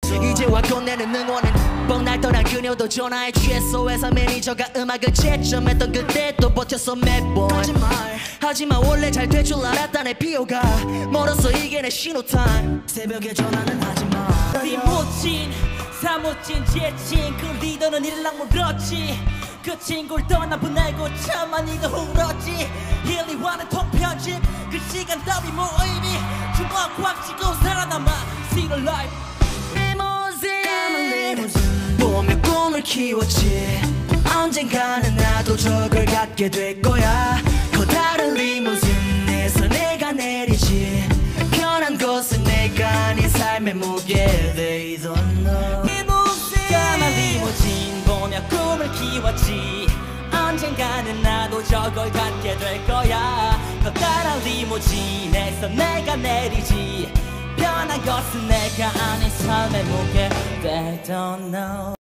이제 와 건네는 응원은 뻥날 떠난 그녀도 전화에 취했어. 회사 매니저가 음악을 채점했던 그때 또 버텼어 매번. 하지만 원래 잘 될 줄 알았다네. 비호가 멀었어. 이게 내 신호타임. 새벽에 전화는 하지마. 리모진 사무진 제친 그 리더는 일랑 물었지. 그 친구를 떠나보내고 차마 니가 울었지. 1,2화는 통편집 그 시간 따위 뭐 의미. 주먹 꽉 쥐고 살아남아 See the life. 리모진 보며 꿈을 키웠지. 언젠가는 나도 저걸 갖게 될 거야. 커다란 리무진에서 내가 내리지. 편한 것은 내가 네 삶의 무게. They don't know. 까만 리무진 보며 꿈을 키웠지. 언젠가는 나도 저걸 갖게 될 거야. 커다란 리무진에서 내가 내리지. 편한 것은 내가 아닌 삶의 무게. They don't know.